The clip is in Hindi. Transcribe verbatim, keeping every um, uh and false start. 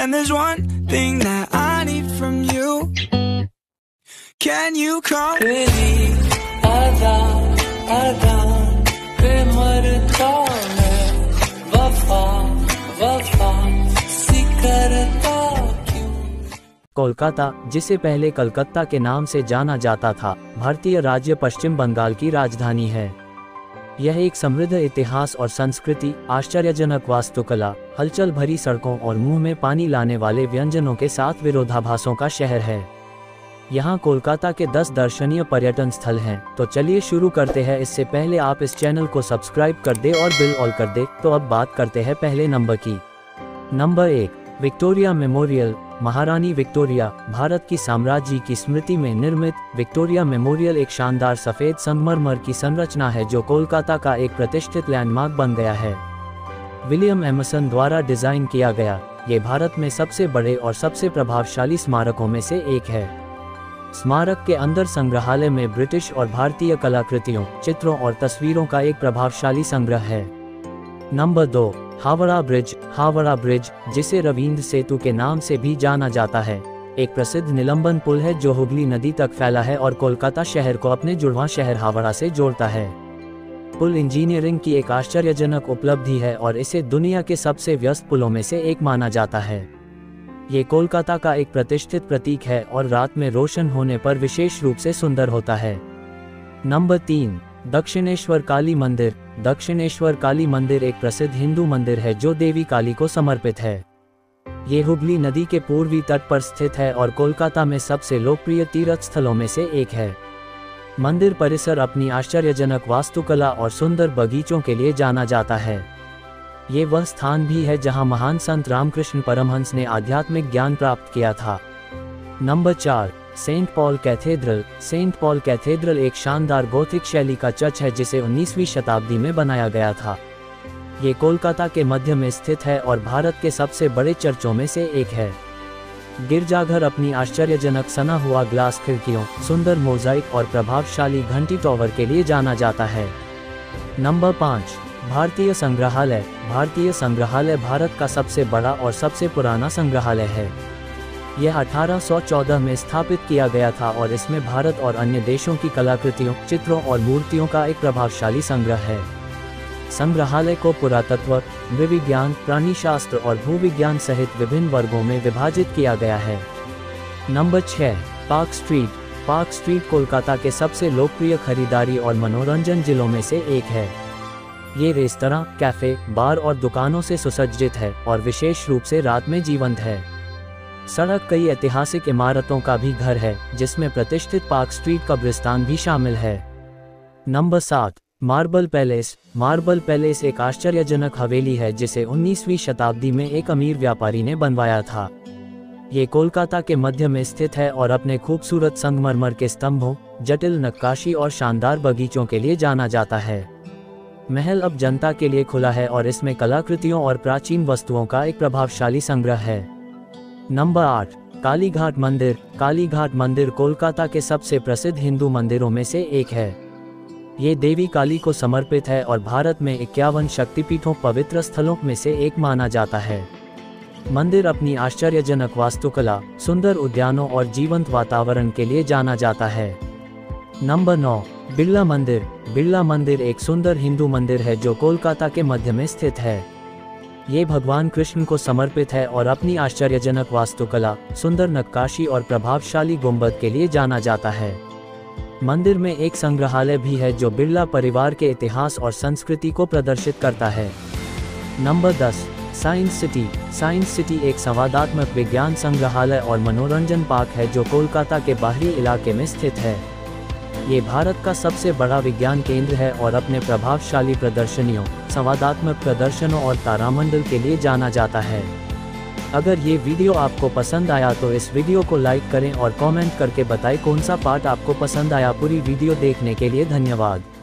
And there's one thing that I need from you. Can you come? तेरी अदा अदा पे मरता है, वफा वफा सी करता क्यों। कोलकाता, जिसे पहले कलकत्ता के नाम से जाना जाता था, भारतीय राज्य पश्चिम बंगाल की राजधानी है। यह एक समृद्ध इतिहास और संस्कृति, आश्चर्यजनक वास्तुकला, हलचल भरी सड़कों और मुंह में पानी लाने वाले व्यंजनों के साथ विरोधाभासों का शहर है। यहाँ कोलकाता के दस दर्शनीय पर्यटन स्थल हैं, तो चलिए शुरू करते हैं। इससे पहले आप इस चैनल को सब्सक्राइब कर दे और बिल ऑल कर दे। तो अब बात करते हैं पहले नंबर की। नंबर एक, विक्टोरिया मेमोरियल। महारानी विक्टोरिया, भारत की साम्राज्य की स्मृति में निर्मित विक्टोरिया मेमोरियल एक शानदार सफेद संगमरमर की संरचना है जो कोलकाता का एक प्रतिष्ठित लैंडमार्क बन गया है। विलियम एमर्सन द्वारा डिजाइन किया गया, ये भारत में सबसे बड़े और सबसे प्रभावशाली स्मारकों में से एक है। स्मारक के अंदर संग्रहालय में ब्रिटिश और भारतीय कलाकृतियों, चित्रों और तस्वीरों का एक प्रभावशाली संग्रह है। नंबर दो, हावड़ा ब्रिज। हावड़ा ब्रिज, जिसे रवींद्र सेतु के नाम से भी जाना जाता है, एक प्रसिद्ध निलंबन पुल है जो हुगली नदी तक फैला है और कोलकाता शहर को अपने जुड़वां शहर हावड़ा से जोड़ता है। पुल इंजीनियरिंग की एक आश्चर्यजनक उपलब्धि है और इसे दुनिया के सबसे व्यस्त पुलों में से एक माना जाता है। ये कोलकाता का एक प्रतिष्ठित प्रतीक है और रात में रोशन होने पर विशेष रूप से सुंदर होता है। नंबर तीन, दक्षिणेश्वर काली मंदिर। दक्षिणेश्वर काली मंदिर एक प्रसिद्ध हिंदू मंदिर है जो देवी काली को समर्पित है। ये हुगली नदी के पूर्वी तट पर स्थित है और कोलकाता में सबसे लोकप्रिय तीर्थ स्थलों में से एक है। मंदिर परिसर अपनी आश्चर्यजनक वास्तुकला और सुंदर बगीचों के लिए जाना जाता है। ये वह स्थान भी है जहां महान संत रामकृष्ण परमहंस ने आध्यात्मिक ज्ञान प्राप्त किया था। नंबर चार, Saint Paul cathedral. Saint Paul cathedral एक शानदार गोथिक शैली का चर्च है जिसे उन्नीसवीं शताब्दी में बनाया गया था। ये कोलकाता के मध्य में स्थित है और भारत के सबसे बड़े चर्चों में से एक है। गिरजाघर अपनी आश्चर्यजनक सना हुआ ग्लास खिड़कियों, सुंदर मोज़ाइक और प्रभावशाली घंटी टॉवर के लिए जाना जाता है। नंबर पाँच, भारतीय संग्रहालय। भारतीय संग्रहालय भारत का सबसे बड़ा और सबसे पुराना संग्रहालय है। यह अठारह सौ चौदह में स्थापित किया गया था और इसमें भारत और अन्य देशों की कलाकृतियों, चित्रों और मूर्तियों का एक प्रभावशाली संग्रह है। संग्रहालय को पुरातत्व, नृविज्ञान, प्राणीशास्त्र और भूविज्ञान सहित विभिन्न वर्गों में विभाजित किया गया है। नंबर छह, Park Street. Park Street Kolkata के सबसे लोकप्रिय खरीदारी और मनोरंजन जिलों में से एक है। ये रेस्तरां, कैफे, बार और दुकानों से सुसज्जित है और विशेष रूप से रात में जीवंत है। सड़क कई ऐतिहासिक इमारतों का भी घर है, जिसमें प्रतिष्ठित पार्क स्ट्रीट कब्रिस्तान भी शामिल है। नंबर सात, मार्बल पैलेस। मार्बल पैलेस एक आश्चर्यजनक हवेली है जिसे उन्नीसवीं शताब्दी में एक अमीर व्यापारी ने बनवाया था। ये कोलकाता के मध्य में स्थित है और अपने खूबसूरत संगमरमर के स्तंभों, जटिल नक्काशी और शानदार बगीचों के लिए जाना जाता है। महल अब जनता के लिए खुला है और इसमें कलाकृतियों और प्राचीन वस्तुओं का एक प्रभावशाली संग्रह है। नंबर आठ, कालीघाट मंदिर। कालीघाट मंदिर कोलकाता के सबसे प्रसिद्ध हिंदू मंदिरों में से एक है। ये देवी काली को समर्पित है और भारत में इक्यावन शक्तिपीठों पवित्र स्थलों में से एक माना जाता है। मंदिर अपनी आश्चर्यजनक वास्तुकला, सुंदर उद्यानों और जीवंत वातावरण के लिए जाना जाता है। नंबर नौ, बिरला मंदिर। बिरला मंदिर एक सुंदर हिंदू मंदिर है जो कोलकाता के मध्य में स्थित है। ये भगवान कृष्ण को समर्पित है और अपनी आश्चर्यजनक वास्तुकला, सुंदर नक्काशी और प्रभावशाली गुंबद के लिए जाना जाता है। मंदिर में एक संग्रहालय भी है जो बिरला परिवार के इतिहास और संस्कृति को प्रदर्शित करता है। नंबर दस, साइंस सिटी। साइंस सिटी एक संवादात्मक विज्ञान संग्रहालय और मनोरंजन पार्क है जो कोलकाता के बाहरी इलाके में स्थित है। ये भारत का सबसे बड़ा विज्ञान केंद्र है और अपने प्रभावशाली प्रदर्शनियों, संवादात्मक प्रदर्शनों और तारामंडल के लिए जाना जाता है। अगर ये वीडियो आपको पसंद आया तो इस वीडियो को लाइक करें और कमेंट करके बताएं कौन सा पार्ट आपको पसंद आया। पूरी वीडियो देखने के लिए धन्यवाद।